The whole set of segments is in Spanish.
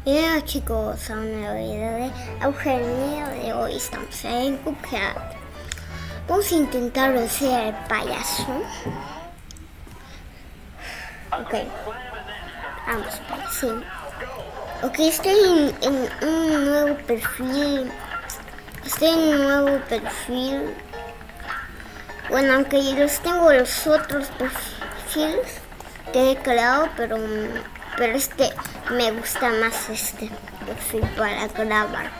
Hola chicos, a un nuevo video de Eugenio. De hoy estamos en Cuphead. Vamos a intentar ser el payaso. Ok, vamos para sí. Ok, estoy en un nuevo perfil. Bueno, aunque yo tengo los otros perfiles que he creado, pero me gusta más este perfil para grabar.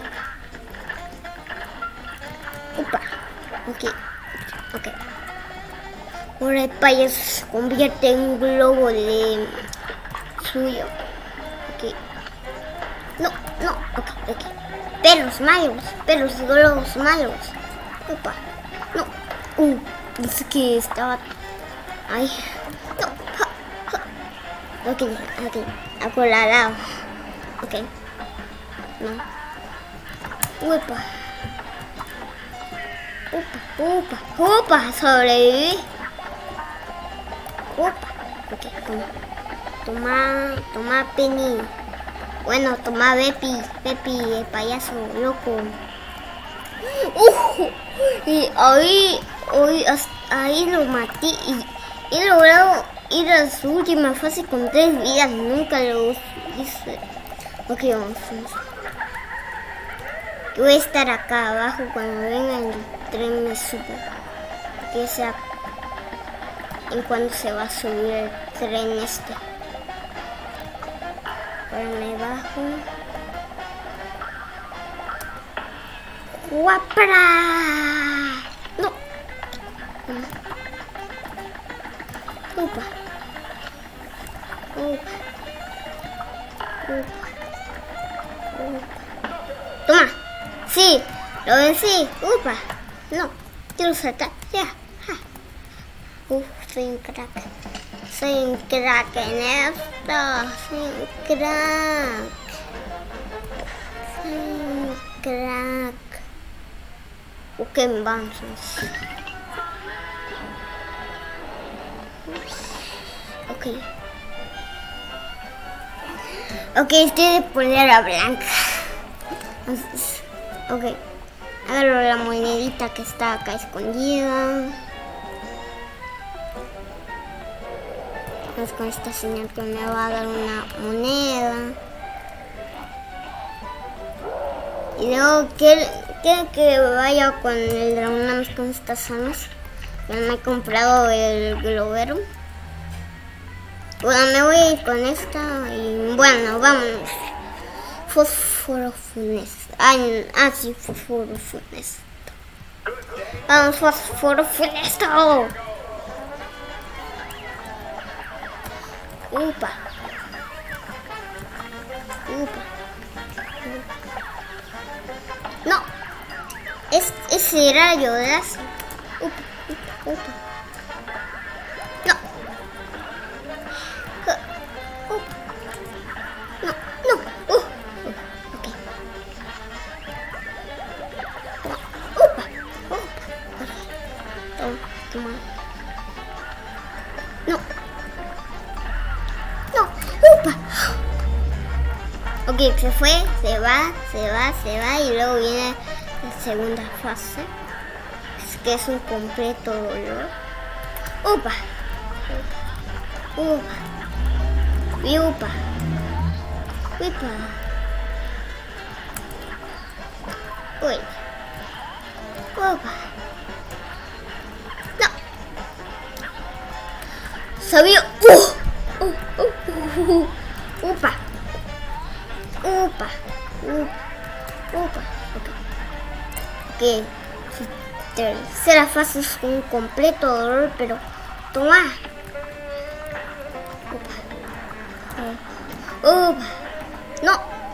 Opa, ok. Ahora el payaso se convierte en un globo de suyo. Ok. No, ok. Perros globos malos. Opa, no. Pensé que estaba. Ay, no. Ok, acolorado. Ok. No. Opa, sobreviví. Opa. Ok, toma Penny. Bueno, toma Pepi, el payaso loco. Y ahí lo maté y he logrado ir a su última fase con 3 vidas. Nunca lo hice. Ok, vamos. Yo voy a estar acá abajo cuando venga el tren me suba. Que sea en cuando se va a subir el tren este. Ahora me bajo. ¡Guapra! No. Opa. Toma. Sí, lo vencí. Upa. No, quiero saltar. Ya. Soy un crack. Soy un crack en esto. Soy un crack. Ok, vamos. Ok, estoy de polera blanca. Ok, agarro la monedita que está acá escondida. Vamos con esta señal que me va a dar una moneda. Y luego quiero que vaya con el dragón con estas armas. Ya me he comprado el globero. Bueno, me voy a ir con esta y bueno, vámonos. Fósforo funesto. Sí, fósforo funesto. Vamos, fósforo funesto. Upa. No. Ese rayo de láser. Upa. Ok, se fue, se va y luego viene la segunda fase, que es un completo dolor. Upa. Upa. No. Sabía. Upa. Ok. Tercera fase es un completo dolor, pero toma. Upa. No.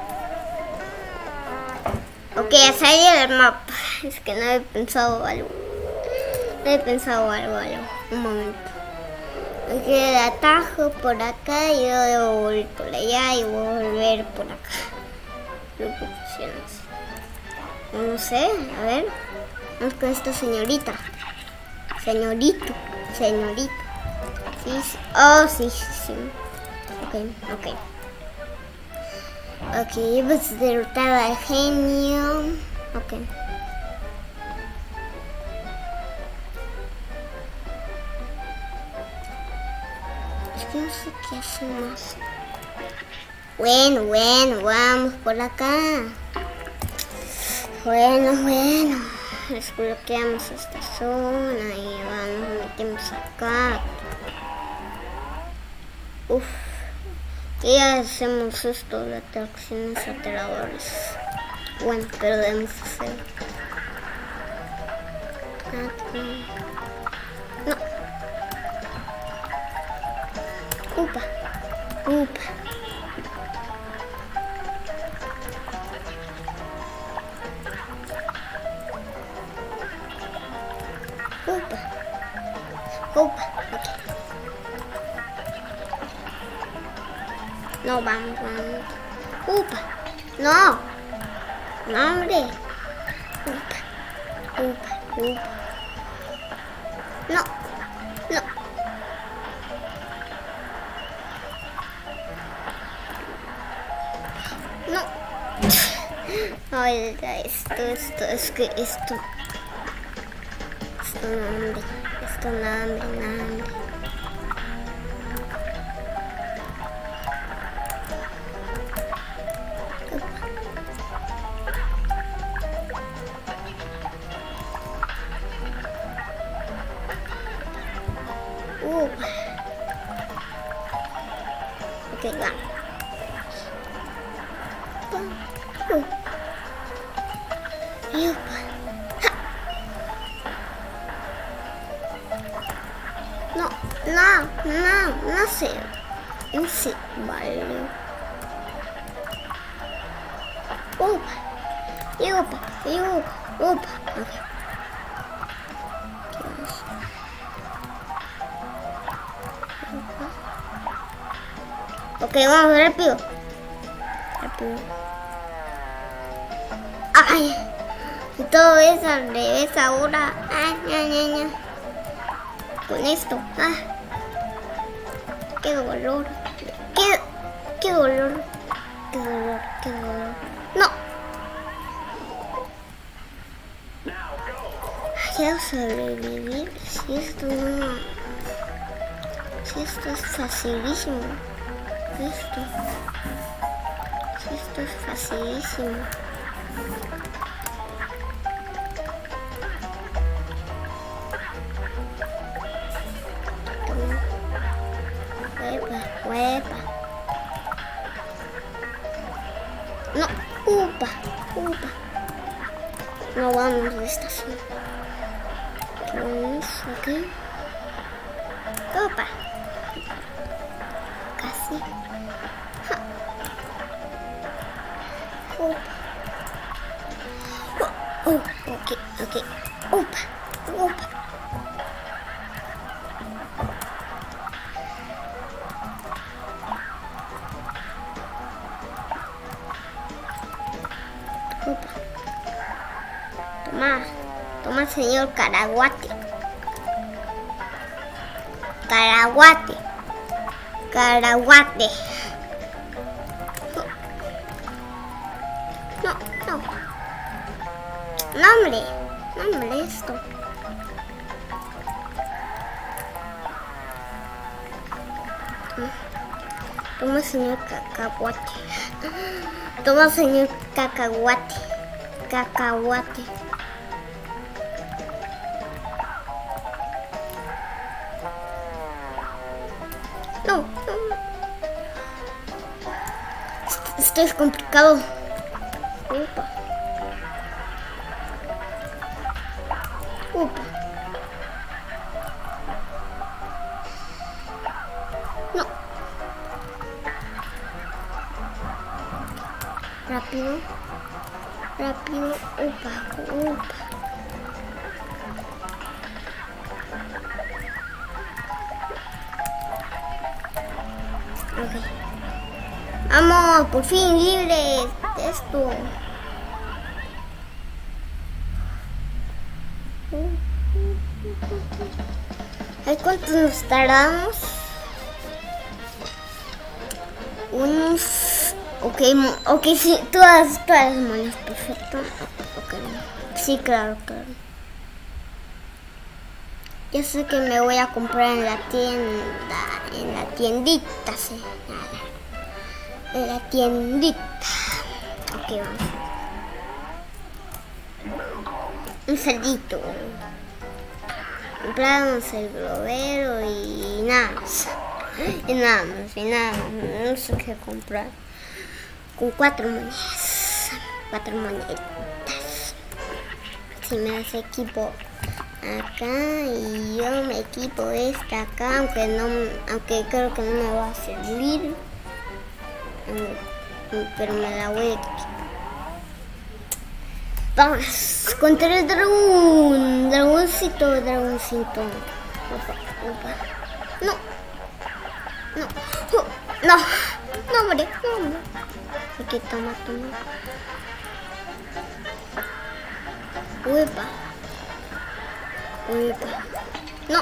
Ok, a salir del mapa. Es que no he pensado algo. Un momento. Ok, el atajo por acá y yo debo volver por allá y volver por acá. Creo que funciona así. No sé, a ver. Vamos con esta señorita. Señorito. Sí. Oh, sí. Ok. Ok, hemos derrotado al genio. Ok. Es que no sé qué hacer más. Bueno, vamos por acá. Bueno. Desbloqueamos esta zona y vamos, metemos acá. Uf. Y hacemos esto de atracciones aterradoras. Bueno, pero debemos hacerlo. No. Upa. Okay. No, vamos. Upa. No, hombre. Upa. No. Ay, esto no, hambre. Ok, vamos. No sé, vale. Upa. Ok, vamos rápido. Ay, y todo es al revés ahora. Ay, con esto. Qué dolor. Qué dolor. No. Ya sobrevivir. Si esto es facilísimo. Esto es facilísimo. Huepa. No, upa. No vamos de esta zona. Vamos aquí. Upa. Casi. Ok. Upa. Toma, señor Caraguate. No, hombre, esto. Toma, señor Cacahuate. Cacahuate. No. Esto es complicado. Upa. No. Rápido. Upa. Okay. Vamos, por fin libres de esto. ¿Cuánto nos tardamos? Unos Ok, sí, todas las monedas, perfecto. Ok, sí, claro. Yo sé que me voy a comprar en la tiendita, sí. En la tiendita. Ok, vamos. Un cerdito. Compramos el globero y nada más. Y nada más. No sé qué comprar. Con 4 monedas. 4 moneditas. Si me das equipo acá y yo me equipo esta acá, aunque creo que no me va a servir. Pero me la voy a equipar. Vamos contra el dragón. Dragoncito. Opa. No, hombre. Aquí, toma. Uepa. No,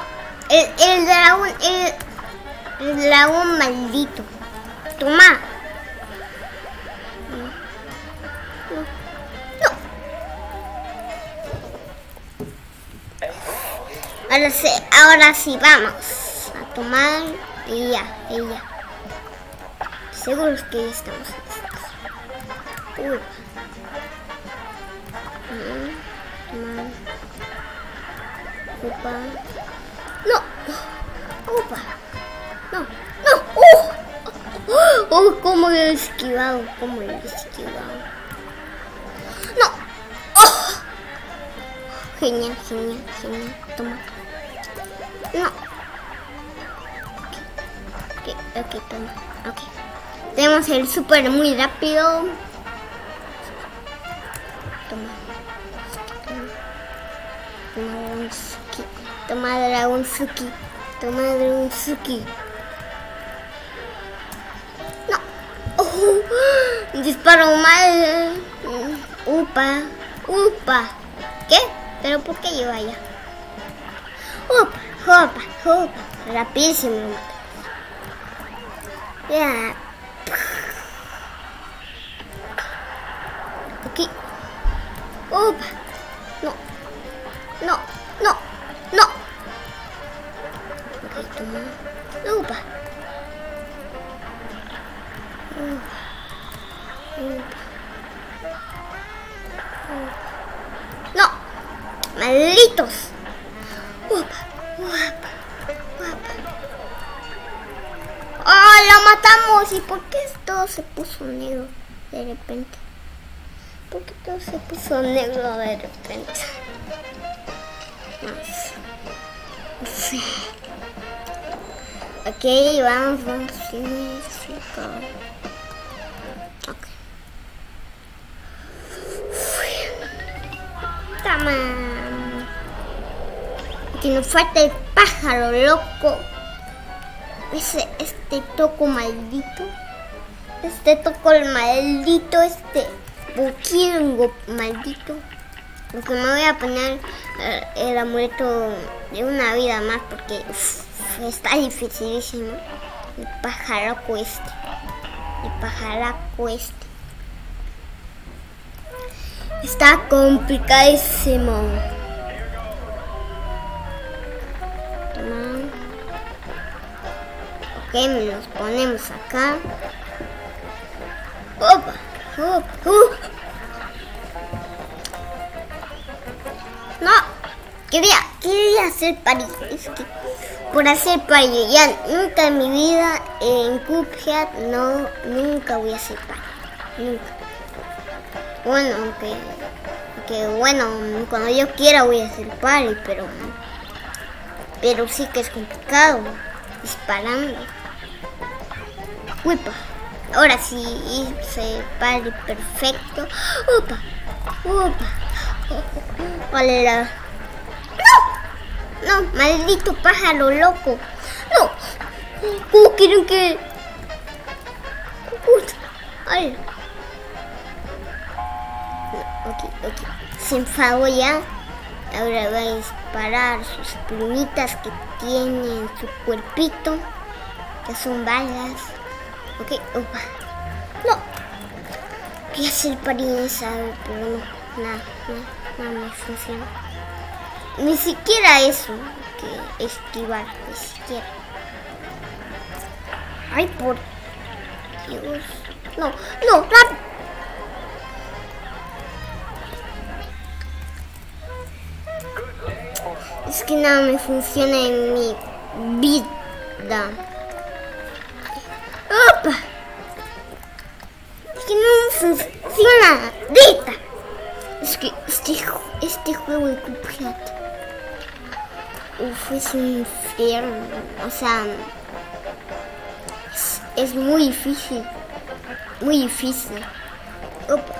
el dragón maldito. Toma. Ahora sí, vamos a tomar y ya. Seguro que ya estamos listos. Tomar. Opa. No. Cómo lo he esquivado. No. Genial. Toma. No. Ok, toma. Ok. Tenemos el super muy rápido. Toma. Toma Dragonzuki. No. Disparo mal. Upa. ¿Qué? ¿Pero por qué yo allá? Opa. Rapidísimo. Ya. Aquí. Opa. No. Ok, toma. Opa. No. Malditos. Opa. ¡Oh, lo matamos! ¿Y por qué todo se puso negro de repente? Sí. Ok, vamos. Ok. Toma. Que nos falta el pájaro loco. Este toco maldito. Buquingo maldito. Porque me voy a poner el amuleto de una vida más porque está dificilísimo. El pajaraco este. Está complicadísimo. Toma. Ok, nos ponemos acá. Opa. No, quería hacer pari. Es que por hacer pari, ya nunca en mi vida en Cuphead nunca voy a hacer pari. Nunca. Bueno, cuando yo quiera voy a hacer pari, pero sí que es complicado disparando. Uepa. Ahora sí hice pari perfecto. Opa. Hola. No, maldito pájaro loco. No. ¿Cómo quieren que? Ay. Ok. Se enfadó ya. Ahora va a disparar sus plumitas que tiene en su cuerpito, que son balas. Ok, opa. Voy a hacer pari en esa, pero no, nada, no me funciona. Ni siquiera eso, que esquivar, ni siquiera. Ay, por Dios. No, rápido. Es que nada me funciona en mi vida. ¡Opa! Es que no me funciona. ¡Dita! Es que este juego de Cuphead. Es un infierno. O sea, es muy difícil. Muy difícil. Opa.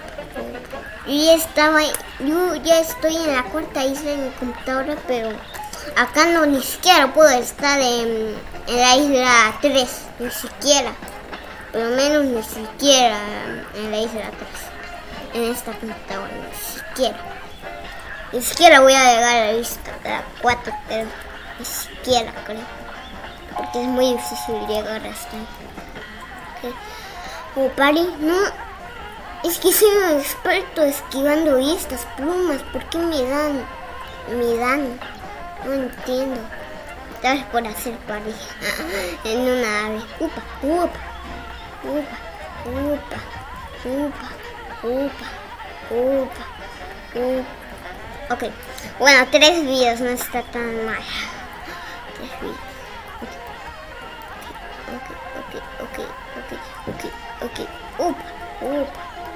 Yo ya estoy en la cuarta isla en mi computadora, pero acá no, ni siquiera puedo estar en la isla 3, ni siquiera. Por lo menos ni siquiera en la isla 3, en esta computadora, ni siquiera voy a llegar a la isla 4, pero ni siquiera creo, porque es muy difícil llegar hasta ahí. Okay. O pari, no. Es que soy un experto esquivando estas plumas. ¿Por qué me dan? No entiendo. Tal vez por hacer pari en una ave. Upa. Ok. Bueno, 3 vidas no está tan mal. 3 vidas. Ok. Upa.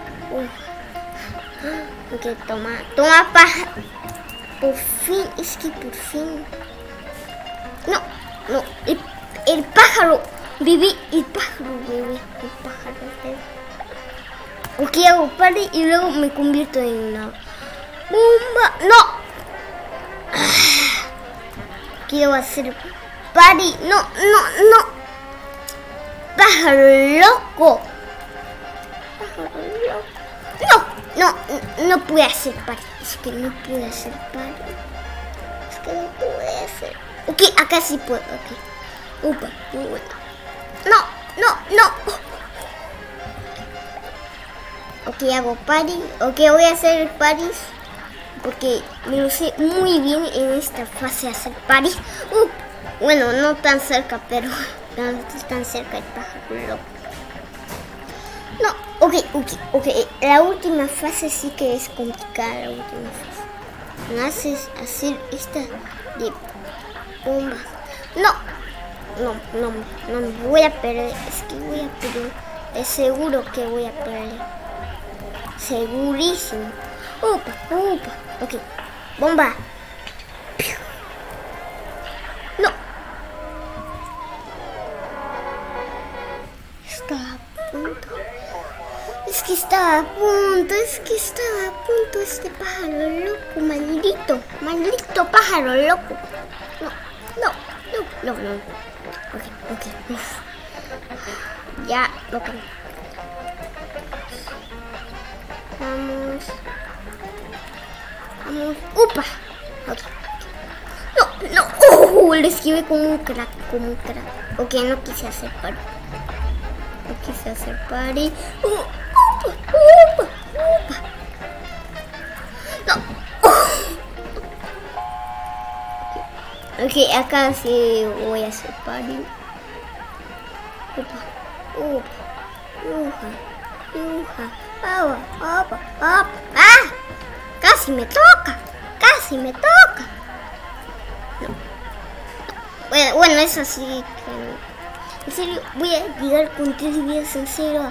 Ok, toma paja. Por fin, por fin. No, el pájaro bebé. Ok, hago pari y luego me convierto en una bomba. No. Quiero hacer pari. No. Pájaro loco. No pude hacer pari. Es que no pude hacer. Ok, acá sí puedo. Ok. Upa. No. Ok, hago pari. Ok, voy a hacer paris. Porque me lo sé muy bien en esta fase hacer paris. Bueno, no tan cerca, pero tan cerca el pájaro loco. No, ok. La última fase sí que es complicada. La última fase. Me haces hacer esta de bombas. No, voy a perder. Es que voy a perder. Es seguro que voy a perder. Segurísimo. Upa. Ok, bomba. No. Es que estaba a punto este pájaro loco, maldito pájaro loco. No. Ok. Ya, ok. Vamos. Upa. Ok. No. Lo esquivé como un crack. Ok, no quise hacer pari. Upa. No. Ok, acá sí voy a hacer pari. Upa. ¡Ah! Casi me toca. No. Bueno, eso sí que... En serio, voy a llegar con 3 vidas en serio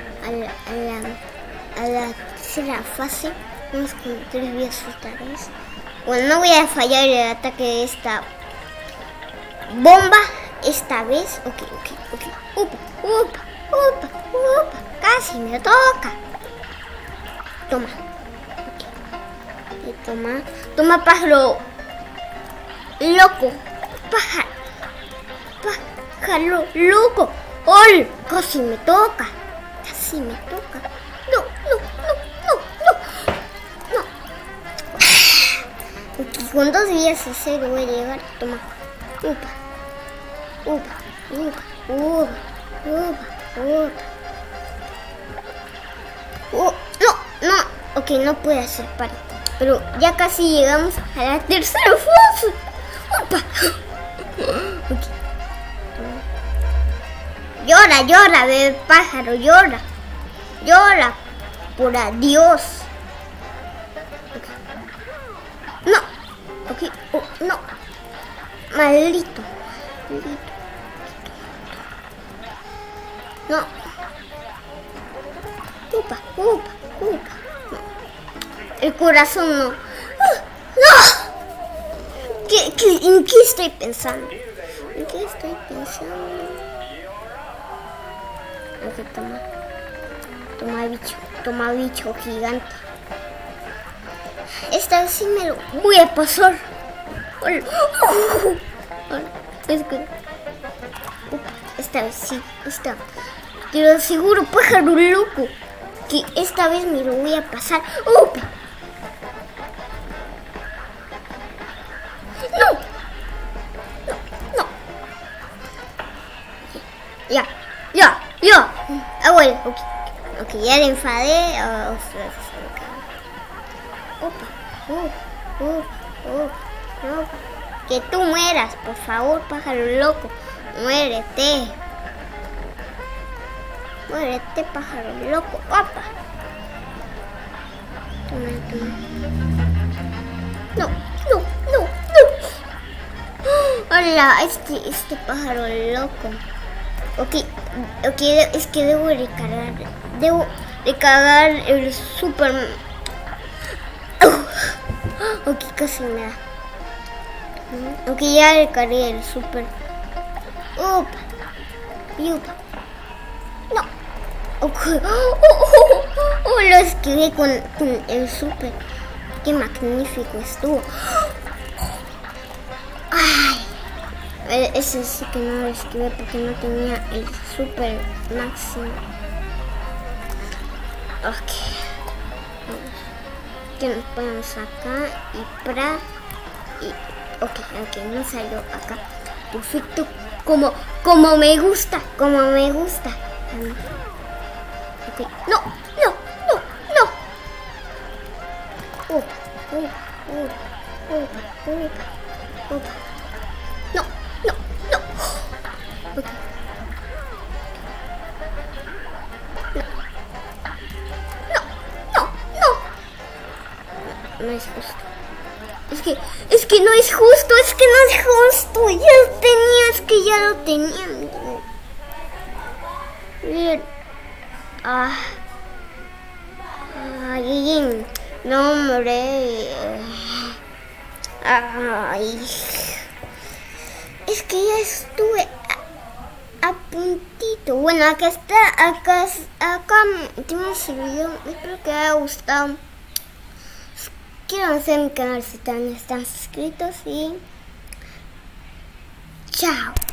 a la tercera fase. Vamos con 3 vidas fatales. Bueno, no voy a fallar el ataque de esta bomba esta vez. Ok. Upa. Casi me toca. Toma. Okay. Toma pájaro loco. Pájaro loco. ¡Ay! Casi me toca. No. Okay, con 2 días a 0 voy a llegar. Toma. Upa. Ok, no puede hacer parte. Pero ya casi llegamos a la tercera fase. ¡Opa! Ok. Llora, llora, bebé pájaro, llora. Llora por adiós. Okay. No. Ok. Oh, no. Maldito. Maldito. No. Upa, upa, upa. No. El corazón no. ¡No! ¿En qué estoy pensando? ¿En qué estoy pensando? Ok, toma. Toma bicho gigante. Esta vez sí me lo voy a pasar. Es que... Esta vez sí. Te lo aseguro, pájaro loco, que esta vez me lo voy a pasar. ¡Upa! ¡No! ¡No! ¡Ya! Ah, bueno, ok, ya le enfadé. No. Que tú mueras, por favor, pájaro loco. Muérete. Muérete, pájaro loco. ¡Opa! Toma. No. Hola, este pájaro loco. Ok, es que debo recargar el super. Ok, casi me da. Ok, ya recargué el super. Yupa. No. Okay. Lo esquivé con el super. Qué magnífico estuvo. Ay. Ese sí que no lo esquivé porque no tenía el super máximo. Ok. Que nos ponemos acá y ok, no salió acá. Perfecto. Como me gusta. Ok. No. No. Okay. No es justo. Es que no es justo. Ya lo tenía. Bien. Ay, no, hombre. Ay. Es que ya estuve a puntito. Bueno, acá tenemos el video. Espero que haya gustado. Suscríbanse a mi canal si están suscritos y chao.